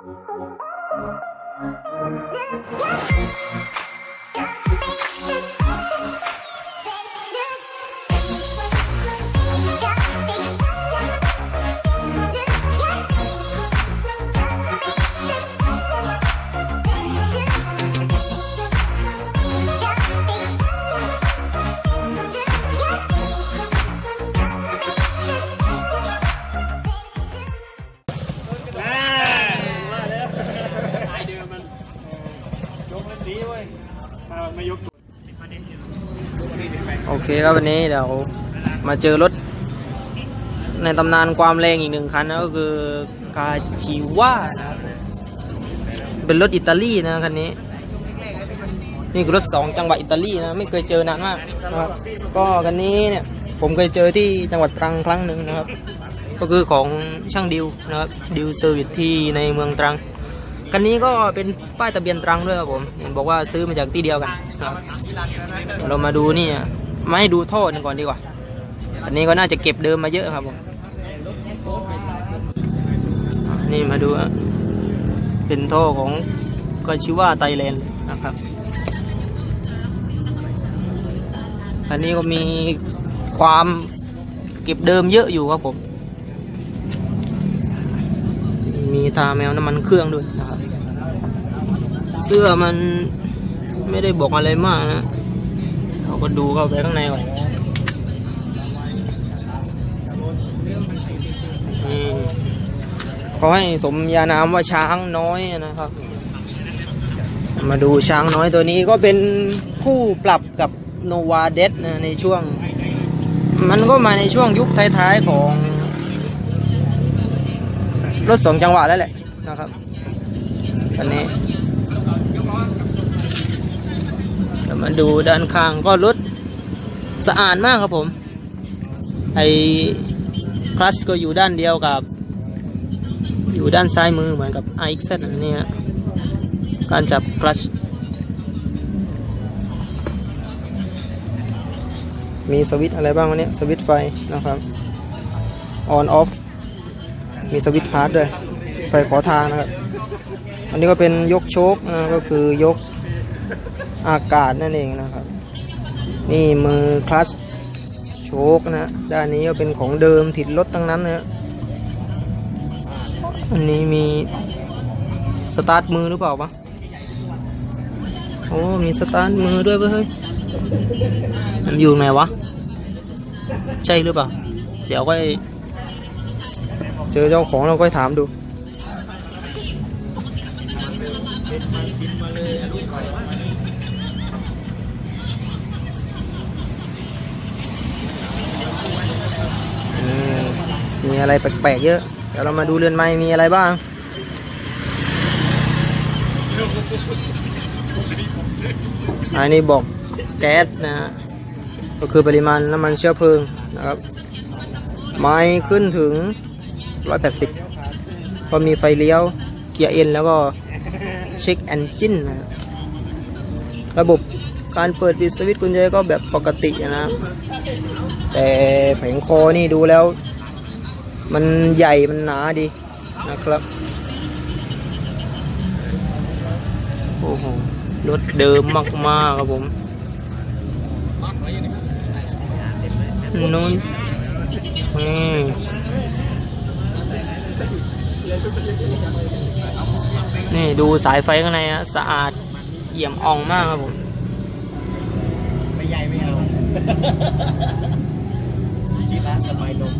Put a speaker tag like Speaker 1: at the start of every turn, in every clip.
Speaker 1: โอเคครับวันนี้เดี๋ยวมาเจอรถในตำนานความแรงอีกหนึ่งคันนะก็คือกาจิว่านะครับเป็นรถอิตาลีนะคันนี้นี่คือรถ2จังหวัดอิตาลีนะไม่เคยเจอนานมากนะครับก็คันนี้เนี่ยผมเคยเจอที่จังหวัดตรังครั้งหนึ่งนะครับก็คือของช่างดิวนะครับดิวเซอร์วิสที่ในเมืองตรังคันนี้ก็เป็นป้ายทะเบียนตรังด้วยครับผมเห็นบอกว่าซื้อมาจากที่เดียวกันเรามาดูนี่มาให้ดูท่อก่อนดีกว่าอันนี้ก็น่าจะเก็บเดิมมาเยอะครับผมนี่มาดูเป็นท่อของกาชิวาไทยแลนด์นะครับอันนี้ก็มีความเก็บเดิมเยอะอยู่ครับผมมีทาแมวน้ำมันเครื่องด้วยนะครับเสื้อมันไม่ได้บอกอะไรมากนะเราก็ดูเข้าไปข้างในก่อนเขาให้สมญานามว่าช้างน้อยนะครับมาดูช้างน้อยตัวนี้ก็เป็นคู่ปรับกับโนวาเดสนะในช่วงมันก็มาในช่วงยุคท้ายๆของรถ2จังหวะแล้วแหละนะครับอันนี้มาดูด้านข้างก็รถสะอาดมากครับผมไอ้คลัตช์ก็อยู่ด้านเดียวกับอยู่ด้านซ้ายมือเหมือนกับ iX อันนี้การจับคลัตช์มีสวิตช์อะไรบ้างวันนี้สวิตช์ไฟนะครับ on off มีสวิตช์พาร์ทด้วยไฟขอทางนะครับอันนี้ก็เป็นยกโชคก็คือยกอากาศนั่นเองนะครับนี่มือคลัตช์โชคนะด้านนี้ก็เป็นของเดิมติดรถทั้งนั้นนะอันนี้มีสตาร์ทมือหรือเปล่าปะโอ้มีสตาร์ทมือด้วยเฮ้ยมันอยู่ไหนวะใช่หรือเปล่าเดี๋ยวก็เจอเจ้าของเราก็ถามดูมีอะไรแปลกๆเยอะเดี๋ยวเรามาดูเรือนไม้มีอะไรบ้างอันนี้บอกแก๊สนะฮะก็คือปริมาณน้ำมันเชื้อเพลิงนะครับไม้ขึ้นถึง180ก็มีไฟเลี้ยวเกียร์เอ็นแล้วก็เช็คเอนจินนะระบบการเปิดปิดสวิตช์กุญแจก็แบบปกตินะแต่แผงคอนี่ดูแล้วมันใหญ่มันหนาดีนะครับโอ้โหรถเดิมมากๆครับผมนู้นนี่ดูสายไฟข้างในนะสะอาดเอี่ยมอ่องมากครับผมไม่ใหญ่ไม่เอาชีร้านสบายลง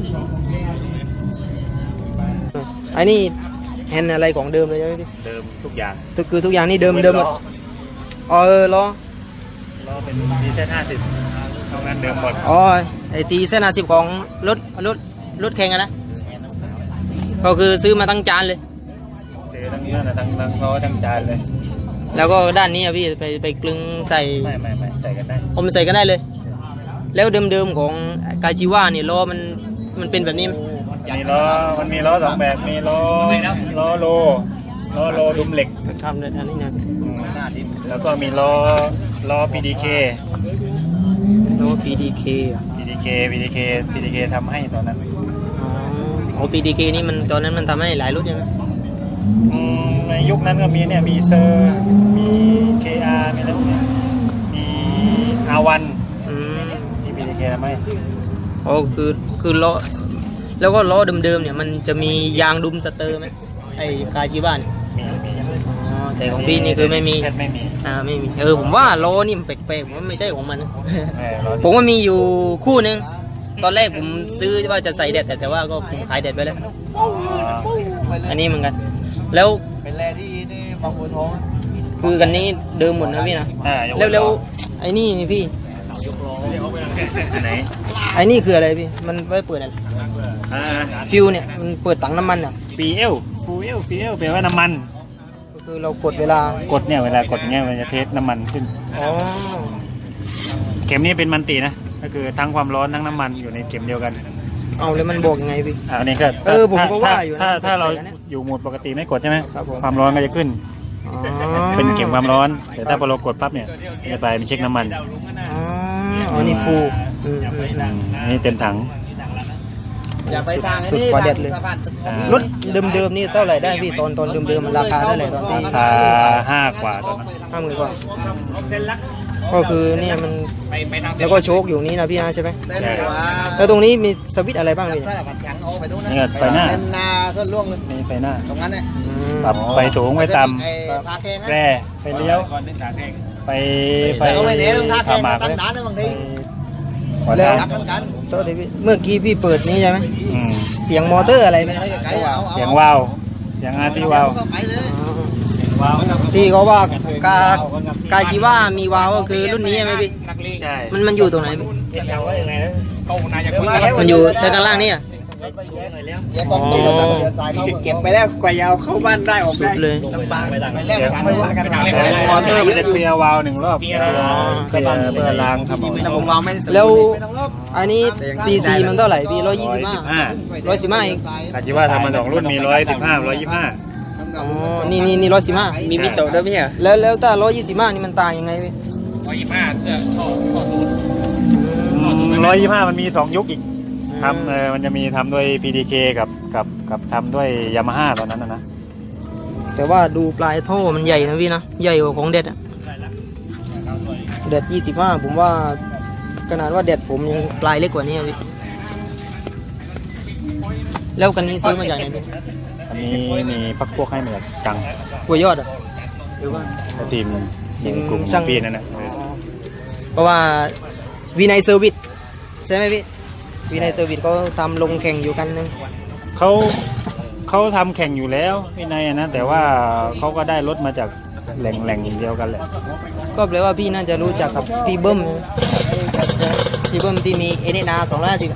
Speaker 1: อันนี้แฮนด์อะไรของเดิมเลยใช่ไหมพี่
Speaker 2: เดิมทุกอย่าง
Speaker 1: คือทุกอย่างนี่เดิมหมดล้อ
Speaker 2: เป็นดีเซน50ทำงานเดิมหมด
Speaker 1: ไอตีเส้น50ของรถแข่งกันนะก็คือซื้อมาตั้งจานเลย
Speaker 2: เจอทั้งเยอะนะทั้งล้อทั้งจานเลย
Speaker 1: แล้วก็ด้านนี้พี่ไปกลึงใส่
Speaker 2: ไม่ใส่กันได้
Speaker 1: ผมใส่กันได้เลยแล้วเดิมของกาจิว่านี่ล้อมันเป็นแบบนี้มั้ย
Speaker 2: มันมีล้อ2แบบมีล้อโลดุมเหล็ก
Speaker 1: ทำเลยอันนี้นะ
Speaker 2: แล้วก็มีล้อ PDK
Speaker 1: ล้อ PDK
Speaker 2: ทำให้ตอนนั้น
Speaker 1: PDK นี่มันตอนนั้นมันทำให้หลายรุ่นใช่ไหม
Speaker 2: ในยุคนั้นก็มีเนี่ยมีเซอร์มี KR มีอะไรพวกนี้มีR1มี PDK ไหม
Speaker 1: อ๋อคือล้อแล้วก็ล้อเดิมๆเนี่ยมันจะมียางดุมสเตอร์ไหมไอ้คาชิบ้าน
Speaker 2: มี
Speaker 1: อ๋อแต่ของพี่นี่คือไม่มี
Speaker 2: ไม่มี
Speaker 1: ไม่มีผมว่าล้อนี่มันแปลกๆผมว่าไม่ใช่ของมันนะ
Speaker 2: รอ
Speaker 1: ผมว่ามีอยู่คู่นึงตอนแรกผมซื้อว่าจะใส่แดดแต่ว่าก็ผมขายแดดไปแล้วอันนี้เหมือนกันแล้ว
Speaker 3: เป็นแร่ที่นี่บางบัวทอง
Speaker 1: คือกันนี้เดิมหมดนะพี่นะ
Speaker 2: ยกเน
Speaker 1: แล้วไอ้นี่พี่
Speaker 3: ยกล้อ
Speaker 2: อันไหน
Speaker 1: ไอ้นี่คืออะไรพี่มันไว้เปิดอะไรฟิวเนี่ยมันเปิดถังน้ำมันอ่ะ
Speaker 2: ฟีเอลแปลว่าน้ำมัน
Speaker 1: ก็คือเรากดเวลาก
Speaker 2: ดเนี่ยเวลากดอย่างเงี้ยมันจะเทสน้ำมันขึ้น
Speaker 1: อ๋อ
Speaker 2: เข็มนี้เป็นมันตินะก็คือทั้งความร้อนทั้งน้ำมันอยู่ในเข็มเดียวกัน
Speaker 1: เอาแล้วมันบอกยังไงพี่
Speaker 2: อันนี้ก็
Speaker 1: ผมก็ว่าอยู่นะ
Speaker 2: ถ้าเรา
Speaker 1: แปลกๆนะ
Speaker 2: อยู่โหมดปกติไม่กดใช่ไหม
Speaker 1: ครับผม
Speaker 2: ความร้อนก็จะขึ้น
Speaker 1: อ๋อ
Speaker 2: เป็นเข็มความร้อนแต่ถ้าพอเรากดปั๊บเนี่ยจะไปเป็นเช็คน้ำมัน
Speaker 1: อ๋อนี่ฟู
Speaker 2: นี่เต็มถัง
Speaker 3: อย่าไปทาง
Speaker 1: สุดกว่าเด็ดเลย
Speaker 3: สะพานตึก
Speaker 1: รถเดิมๆนี่เท่าไหร่ได้พี่ตอนเดิมๆมันราคาเท่าไหร่ตอนที่
Speaker 2: ราคา5 กว่าตอนนั้น
Speaker 1: 50,000 กว่าก็คือเนี่ยมันแล้วก็โชคอยู่นี้นะพี่นะใช่ไหม
Speaker 3: เต้นเลยว่า
Speaker 1: แล้วตรงนี้มีสวิตช์อะไรบ้างพี่
Speaker 3: ถ้าผัดแข็งเอาไปดูนะ
Speaker 2: นี่ก็ไปหน้า
Speaker 3: เต้นนาก็ล่วงเลย
Speaker 2: นี่ไปหน้า
Speaker 3: ตรงนั้นเนี่ย
Speaker 2: ปรับไปสูงไปต่
Speaker 3: ไอ้ทาแข้ง
Speaker 2: ำแร่ไปเลี้ยวไป
Speaker 3: แต่ก็ไม่เน้นทาแข้
Speaker 2: ขาง หมาก
Speaker 3: ตั้
Speaker 2: เล
Speaker 3: ง
Speaker 2: ย
Speaker 3: ด่านนะบางที
Speaker 2: ขอ
Speaker 1: แล้
Speaker 2: ทาว ง
Speaker 3: ยักษ์เหมือนกัน
Speaker 1: โทษทีพี่เมื่อกี้พี่เปิดนี้ใช่ไหม
Speaker 2: อืม
Speaker 1: เสียงมอเตอร์อะไรไหม
Speaker 3: ไม่ให้ไกลเอา
Speaker 2: เสียงวาวเสียงอาร์ตี้วาว
Speaker 3: ก็ไปเลย
Speaker 1: ที่เขาว่ากาชิว่ามีวาล์วก็คือรุ่นนี้ใช่ไหมพี่
Speaker 2: ใช่
Speaker 1: มันอยู่ตรงไหน
Speaker 3: เดี๋ยว
Speaker 1: มันอยู่ด้านล่างนี่อ่ะ
Speaker 3: แยกกองตู้แล้วก็เดี๋ยวสายเข้า
Speaker 4: เก็บไปแล้วกว่ายาวเข้าบ้านได้ออก
Speaker 1: สุ
Speaker 4: ได้
Speaker 1: ดเลย
Speaker 3: ลำบากไปแล้วไม่ว่ากัน
Speaker 2: มอเตอร์มันจะเคลียร์วาล์ว1 รอบเคลียร์เพื่อล้างครับผม
Speaker 4: แต่ผมวางไม่
Speaker 1: แล้ว
Speaker 3: ไม่ต้องรอบ
Speaker 1: อันนี้ซีซีมันเท่าไหร่พี่125 115เอง
Speaker 2: อาจิว่าทำมา2 รุ่นมี115 125
Speaker 1: อ๋อนี่115
Speaker 4: มีมิโตะด้วยพี่อ่ะ
Speaker 1: แล้วถ้า125นี่มันต่างยังไงพี่
Speaker 4: 125จะท่อสูตร
Speaker 2: 125มันมี2 ยุคอีกทำมันจะมีทำด้วย PDK กับทำด้วย Yamaha ตอนนั้นนะ
Speaker 1: แต่ว่าดูปลายท่อมันใหญ่นะพี่นะใหญ่กว่าของเด็ดอะเด็ด25ผมว่าขนาดว่าเด็ดผมยังปลายเล็กกว่านี้อะพี่แล้วกันนี้ซื้อมาจากไหนพี่
Speaker 2: อันนี้มีพักพวกให้มาจากจัง
Speaker 1: หัวยอดอ่ะหรือว่า
Speaker 2: ทีมกลุ่ม
Speaker 1: ช่าง
Speaker 2: ปีนั่นนะ
Speaker 1: เพราะว่าวีไนเซอร์วิสใช่ไหมพี่วีไนเซอร์วิสเขาทำลงแข่งอยู่กันนึง
Speaker 2: เขาทำแข่งอยู่แล้วพี่นายนะแต่ว่าเขาก็ได้รถมาจากแหล่งเดียวกันแหละ
Speaker 1: ก็แปลว่าพี่น่าจะรู้จักกับพี่เบิ้มพี่เบิ้มที่มีเอเนนา250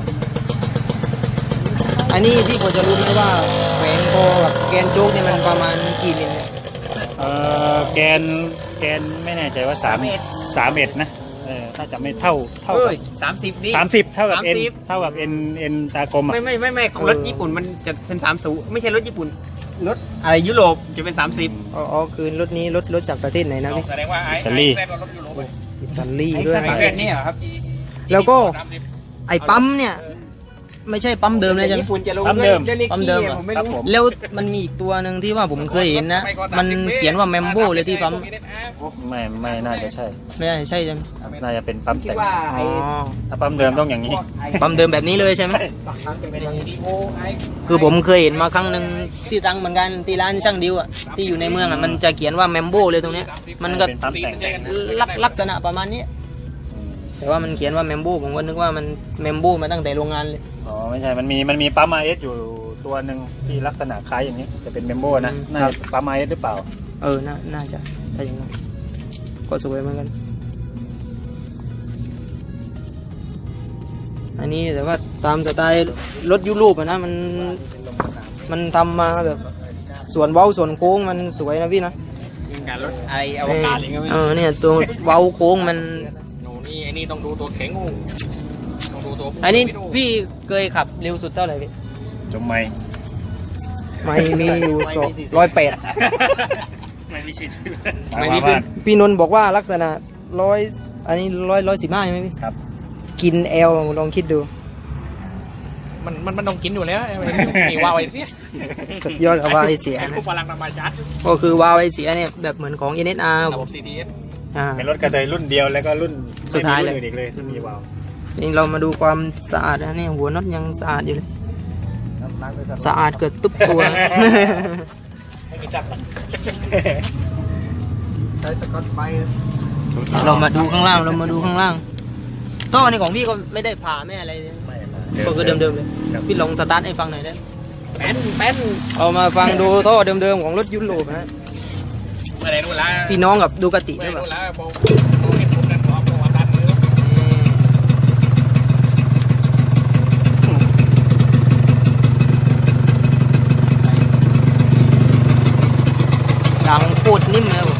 Speaker 1: อันนี้พี่ควรจะรู้ไหมว่าแหวนคอกับแกนโจ๊กเนี่ยมันประมาณกี่มิลเนี่ย
Speaker 2: แกนไม่แน่ใจว่า3 นะถ้าจะไม่เท่า
Speaker 4: เฮ้ย30ดิ
Speaker 2: 30เท่ากับ N
Speaker 4: 30
Speaker 2: เท่ากับ N ตากลมอ่ะ
Speaker 4: ไม่ของรถญี่ปุ่นมันจะเป็น30ไม่ใช่รถญี่ปุ่นรถอะไรยุโรปจะเป็น30
Speaker 1: อ๋อคือรถนี้รถจากประเทศไหนนะพี่
Speaker 4: แสดงว่าไอ้
Speaker 2: อิตาลี
Speaker 1: อิตาลีด้วย
Speaker 4: แค่นี้เหรอครับ
Speaker 1: แล้วก็ไอ้ปั๊มเนี่ยไม่ใช่ปั๊มเดิมเลยใช่ไหม
Speaker 4: ญี่ปุ่นจะลง
Speaker 2: ปั๊มเดิม
Speaker 4: ด้วย
Speaker 1: ปั๊มเดิมเหรอ
Speaker 4: ผมไม่
Speaker 2: ครับ
Speaker 4: รู้
Speaker 2: ผม
Speaker 1: แล้วมันมีอีกตัวหนึ่งที่ว่าผมเคยเห็นนะมันเขียนว่าแมมโบเลยที่ปั๊ม
Speaker 2: ไม่น่าจะใช่
Speaker 1: ไม่ใช่ใช่ไหม
Speaker 2: น่าจะเป็นปั๊มแต่ง
Speaker 4: ว่า
Speaker 1: อ๋อ
Speaker 2: ถ้าปั๊มเดิมต้องอย่างนี้
Speaker 1: ปั๊มเดิมแบบนี้เลยใช่ไหมคือผมเคยเห็นมาครั้งหนึ่งที่ตังเหมือนกันที่ร้านช่างดิวอ่ะที่อยู่ในเมืองอ่ะมันจะเขียนว่าแมมโบเลยตรงเนี้ยมันก็
Speaker 2: เป็นปั๊มแต่ง
Speaker 1: ลักษณะประมาณนี้แต่ว่ามันเขียนว่าแมมโบผมก็นึกว่ามันแมมโบมาตั้งแต่โรงงานเลย
Speaker 2: อ๋อไม่ใช่มันมีปั๊ม RS อยู่ตัวหนึ่งที่ลักษณะคล้ายอย่างนี้จะเป็นเมมโบนะน่าจะปั๊ม RS หรือเปล่า
Speaker 1: น่าจะถ้าอย่างนั้นก็สวยเหมือนกันอันนี้แต่ว่าตามสไตล์รถยุโรปอะนะมันทำมาแบบส่วนเว้าส่วนโค้งมันสวยนะพี่นะ
Speaker 4: ยิงการรถอะไรอวกาศอะไรเงี้ย
Speaker 1: เนี่ยตัวเว้าโค้งมัน
Speaker 4: โน่นี่ไอ้นี่ต้องดูตัวแข็งต้องดูตัว
Speaker 1: อันนี้พี่เคยขับเร็วสุดเท่าไหร่พี่
Speaker 2: จมไหม
Speaker 1: ไม่มีอยู่108
Speaker 2: ไม่มีสิทธิ์
Speaker 4: ไม่มีขึ้น
Speaker 1: พี่นนท์บอกว่าลักษณะ115ใช่ไหมพี่
Speaker 2: ครับ
Speaker 1: กินแอลลองคิดดู
Speaker 4: มันต้องกินอยู่แล้วมีวาวไอเสีย
Speaker 1: สุดยอดกับวาล์วไอเสียนะ
Speaker 4: พลังธรรมชาติ
Speaker 1: ก็คือวาล์วไอเสียเนี่ยแบบเหมือนของ NSR
Speaker 4: ระบบ CTS
Speaker 2: เป็นรถกระเทยรุ่นเดียวแล้วก็รุ่น
Speaker 1: สุดท้ายเลย
Speaker 2: ไม่มีรุ่นอื่นอีกเลยที่มีวาล์ว
Speaker 1: นี่เรามาดูความสะอาดนะเนี่ยหัวน็อตยังสะอาดอยู่เลยสะอาดเกิดตุ๊บตัว
Speaker 4: ไม่มีจับหรอก
Speaker 3: ใช้สกอตไบรท์
Speaker 1: เรามาดูข้างล่างท่อนี่ของพี่ก็ไม่ได้ผ่าไม่อะไรเลย
Speaker 2: ไม่ครับ
Speaker 1: ก็คือเดิมๆเลย
Speaker 2: ครับ
Speaker 1: พี่ลองสตาร์ทให้ฟังหน่อยได้ไหม
Speaker 4: แป้น
Speaker 1: เอามาฟังดูท่อเดิมๆของรถยุโรปนะ
Speaker 4: อะไรนู่นละ
Speaker 1: พี่น้องกับดูกติ
Speaker 4: ไม่
Speaker 1: ได้ป่ะ
Speaker 4: นู่นละโบเห็นผมนั่นพร้อมตัวตันมือ
Speaker 1: ดังโคตรนิ่มเลยผม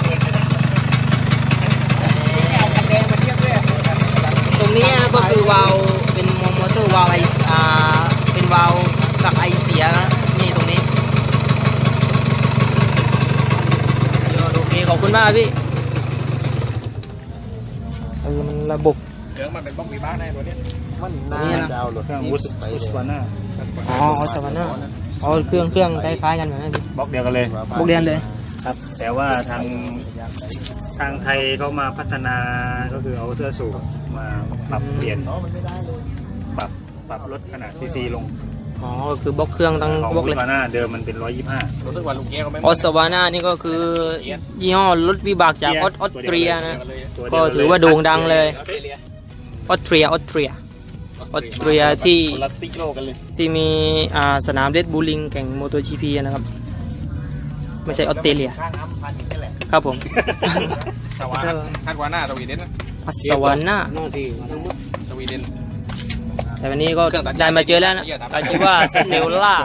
Speaker 4: เอาคันแดงมาเทียบด้วย
Speaker 1: ตรงนี้ก็คือวาล์วเป็นมอเตอร์วาล์วเป็นวาล์วกับไอเสียนะนี่ตรงนี้โอเคขอบคุณมากพี่มันระบบ
Speaker 4: เหลืองมันเป็นบล็อกวีบ้าในตัวเนี้ย
Speaker 3: มัน
Speaker 1: นี่
Speaker 3: น่า
Speaker 1: นะ
Speaker 3: ดาวรถ
Speaker 2: เครื่อง
Speaker 3: ที่
Speaker 2: วุส
Speaker 3: ไป
Speaker 2: วุสวาน่า
Speaker 1: อ๋อสวรรค์นะอ๋อเครื่องคล้ายๆกันเหมือนกันพี่
Speaker 2: บล็อกเดียวกันเลย
Speaker 1: บุกเรียนเลย
Speaker 2: ครับ แต่ว่าทางไทยเขามาพัฒนาก็คือเอาเสื้อสูบมาปรับเปลี่ยน
Speaker 3: อ๋อมันไม่ได้เลย
Speaker 2: ปรับลดขนาดซีซีลง
Speaker 1: อ๋อคือบล็อกเครื่องทั้ง
Speaker 2: ของ
Speaker 1: บล็อก
Speaker 2: วุ
Speaker 1: เลย
Speaker 2: สวาน่าเดิมมันเป็น 125
Speaker 4: รู้สึกว่าลุงเกี้ยเขาไม่
Speaker 1: ออสวาน่านี่ก็คือยี่ห้อรถวิบากจากออสเตรียนะ ก็ถือว่าโด่งดังเลยออสเตรียที่
Speaker 3: คนละติ๊กโลกันเลย
Speaker 1: ที่มีสนามเรดบูลลิงแข่งโมโตจีพีนะครับ ไม่ใช่ออสเตรเลีย
Speaker 3: ข้างน้ำพันอย่างนี้แหละ
Speaker 1: ครับผม
Speaker 4: สวาคาดว่าหน้าสวีเดนนะ
Speaker 1: ออสวาน่า
Speaker 4: สวีเดน
Speaker 1: แต่วันนี้ก็ได้มาเจอแล้วนะอาชีว่าสเตลล่า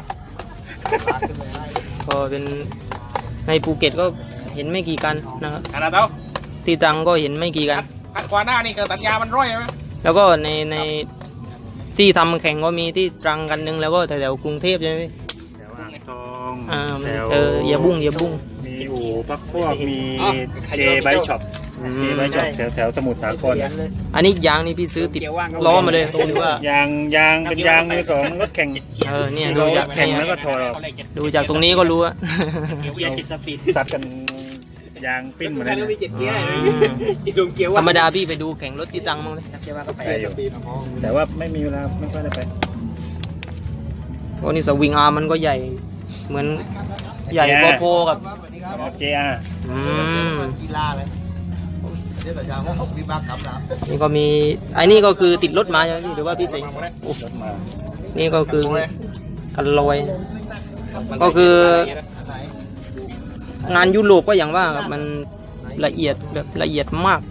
Speaker 1: ก็เป็นในภูเก็ตก็เห็นไม่กี่กันนะครับ
Speaker 4: อันนั้นเต้า
Speaker 1: ที่ตรังก็เห็นไม่กี่กัน
Speaker 4: คาดว่าหน้านี่เกิดตัดยามันร้อยไหม
Speaker 1: แล้วก็ในที่ทำแข่งก็มีที่ตรังกันหนึงแล้วก็แถวๆกรุงเทพใช่ไหมพี่
Speaker 2: แถวอ่างทอง
Speaker 1: มัน
Speaker 2: แถว
Speaker 1: อย่าบุ้ง
Speaker 2: มีอู่พักพวกมีเจไบช็อปเจไบช็อปแถวสมุทรสาคร
Speaker 1: อันนี้ยางนี่พี่ซื้อติดล้อมาเลยหรือว่าย
Speaker 2: างเป็นยางมือสองรถแข่ง
Speaker 1: เนี่ยดูจาก
Speaker 2: แข่งแล้วก็ถอดออก
Speaker 1: ดูจากตรงนี้ก็รู้อะ
Speaker 2: ซัดกันยางปิ้นหมดเลยนะ
Speaker 1: ธรรมดาพี่ไปดูแข่งรถที่ตรังมั้งไหม
Speaker 2: ไปอยู่แต่ว่าไม่มีเวลาไม่ค่อยได้ไป
Speaker 1: โอ้นี่สวิงอาร์มันก็ใหญ่เหมือนใหญ่พอๆกับ
Speaker 3: สวัสดีครับ
Speaker 2: รถ JR
Speaker 1: อืม
Speaker 3: กีฬาเลยเดี๋ยวแต่ยาวว่าวิบากกำลัง
Speaker 1: นี่ก็มีไอ้นี่ก็คือติดรถมาใช่ไหมพี่หรือว่าพี่สิงห์
Speaker 2: รถมา
Speaker 1: นี่ก็คือกันลอย ก็คือ งานยุโรปก็อย่างว่าครับมันละเอียดแบบละเอียดมาก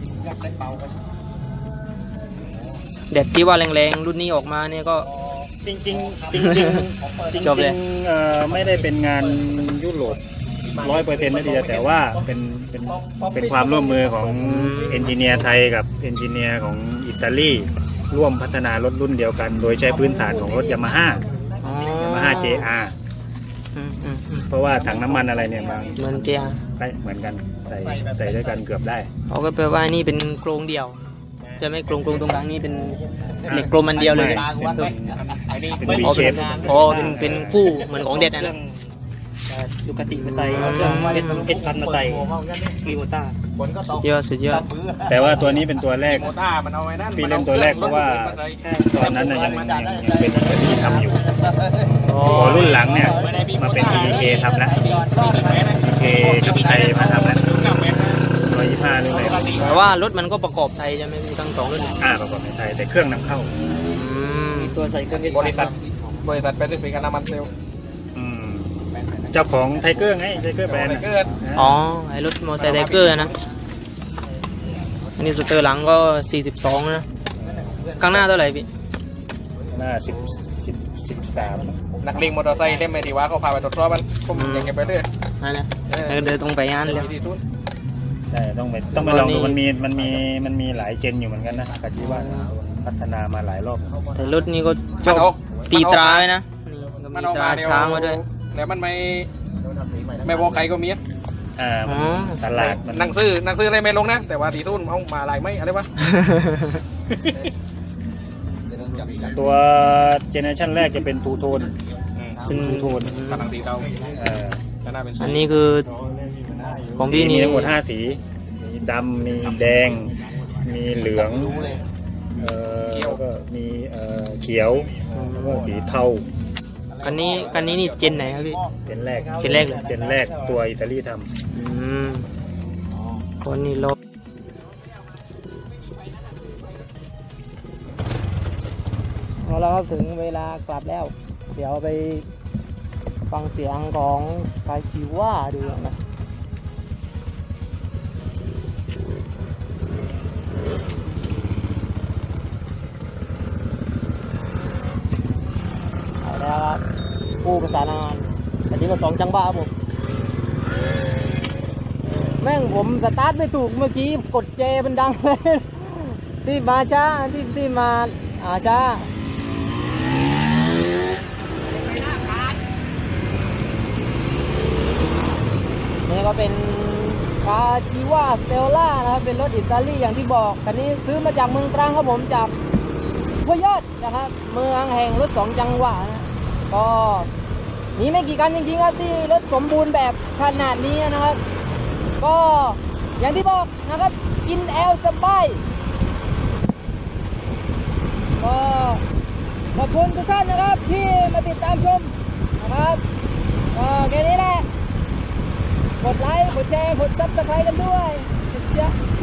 Speaker 1: เด็ดที่ว่าแรงๆรุ่นนี้ออกมาเนี่ยก็
Speaker 2: จริงๆจริงๆจริง
Speaker 1: จบเลย
Speaker 2: ๆไม่ได้เป็นงานยุโรป100%นะทีเดียวแต่ว่าเป็นความร่วมมือของเอนจิเนียร์ไทยกับเอนจิเนียร์ของอิตาลีร่วมพัฒนารถรุ่นเดียวกัน โดยใช้พื้นฐานของรถยามาฮ่า
Speaker 1: อ๋อ
Speaker 2: Yamaha JR
Speaker 1: อืม
Speaker 2: เพราะว่าถังน้ำมันอะไรเนี่ยบาง
Speaker 1: เหมือนเจีย
Speaker 2: ได้เหมือนกันใส่ด้วยกันเกือบได้
Speaker 1: เขาก็แปลว่านี่เป็นโครงเดียว จะไม่โครงตรงกลางนี่เป็นเหล็กกลมอันเดียวเลย
Speaker 2: เป็น V
Speaker 1: อ๋อ
Speaker 2: shape
Speaker 1: อ๋อเป็นคู่เหมือนของเด็ดนะ
Speaker 4: ดูกติมาใส่
Speaker 3: เอสพันมาใส่มีโมต้าฝนก็ตก
Speaker 1: สุดยอด
Speaker 2: แต่ว่าตัวนี้เป็นตัวแรก
Speaker 4: โมต้ามันเอาไว้นั่น
Speaker 2: พี่เล่นตัวแรกเพราะว่าตอนนั้นน่ะยังเป็นที่ทำอยู่
Speaker 1: อ๋อ
Speaker 2: พอรุ่นหลังเนี่ยมาเป็น TK ทำแล้ว TK กับไทยมาทำแล้ว125นี่เลย
Speaker 1: แต่ว่ารถมันก็ประกอบไทยใช่ไหมมีทั้งสองรุ่น
Speaker 2: ประกอบในไทยแต่เครื่องนำเข้า
Speaker 1: ตัวใส่เครื่อง
Speaker 4: บริษัทแปซิฟิกน้ำมันเซลล์
Speaker 2: อืมเจ้าของไทเกอร์ไงไทเกอร์แบรนด์
Speaker 4: เกิด
Speaker 1: อ๋อไอ้รถมอเตอร์ไซค์ไทเกอร์นะอันนี้สเตอร์หลังก็42นะข้างหน้าเท่าไหร่พี่
Speaker 2: หน้า13
Speaker 4: นักเลงมอเตอร์ไซค์เล่นไม่ดีว่าเขาพาไปตรวจสอบมันผมอยากเก็บไปเรื่อย
Speaker 1: นั่นนะเดินตรงไปงานเลย
Speaker 4: ดีทุน
Speaker 2: ใช่ต้องไปลองดูมันมีหลายเจนอยู่เหมือนกันนะกะทิว่าพัฒนามาหลายรอบ
Speaker 1: แต่รถนี้ก็ชอบตีตราไว้นะนี่ก็
Speaker 4: มัน
Speaker 1: มี
Speaker 4: ออก
Speaker 1: ตรา
Speaker 4: มาเดียว
Speaker 1: ช้างมาด้วย
Speaker 4: แล้วมันไม่บอกใครก็มี
Speaker 1: อ๋อ
Speaker 2: ตลาดมัน
Speaker 4: หนังซื้ออะไรไม่ลงนะแต่ว่าตีทุนเอามาหลายไม่อะไรวะ
Speaker 2: ตัวเจเนอเรชันแรกจะเป็นทูโทน
Speaker 1: เป็น
Speaker 2: ทูโทน
Speaker 4: กำลังตีเตา
Speaker 2: เออ
Speaker 4: แล้วหน้าเป็น
Speaker 1: อันนี้คือของ
Speaker 2: สี
Speaker 1: พี่
Speaker 2: มี
Speaker 1: นี่
Speaker 2: ทั้งหมด5 สีมีดำมีแดง มีเหลืองแล้วก็มีเขียวแล้วก็สีเทา
Speaker 1: คันนี้นี่เจนไหนครับพี่
Speaker 2: เป็นแรก
Speaker 1: เจนแรกเลย
Speaker 2: เป็นแรกตัวอิตาลีท
Speaker 1: อืมคนนี้ลบเอาแล้วครับถึงเวลากลับแล้ว เดี๋ยวไปฟังเสียงของกาชิว่าดูนะเอาแล้วครับผู้ประสานงานอันนี้ก็2 จังหวะครับผมแม่งผมสตาร์ทไม่ถูกเมื่อกี้กดเจมันดังเลย ที่มาช้าที่มาช้านี่ก็เป็นคาจิว่าสเตลล่านะครับเป็นรถอิตาลีอย่างที่บอกคันนี้ซื้อมาจากเมืองตรังครับผมจากห้วยยอดนะครับเมืองแห่งรถ2 จังหวะนะก็มีไม่กี่คันจริงๆครับที่รถสมบูรณ์แบบขนาดนี้นะครับก็อย่างที่บอกนะครับกินแอลสบายก็ขอบคุณทุกท่านนะครับที่มาติดตามชมนะครับก็แค่นี้แหละกดไลค์กดแชร์กดซับสไครต์กันด้วยเจ้า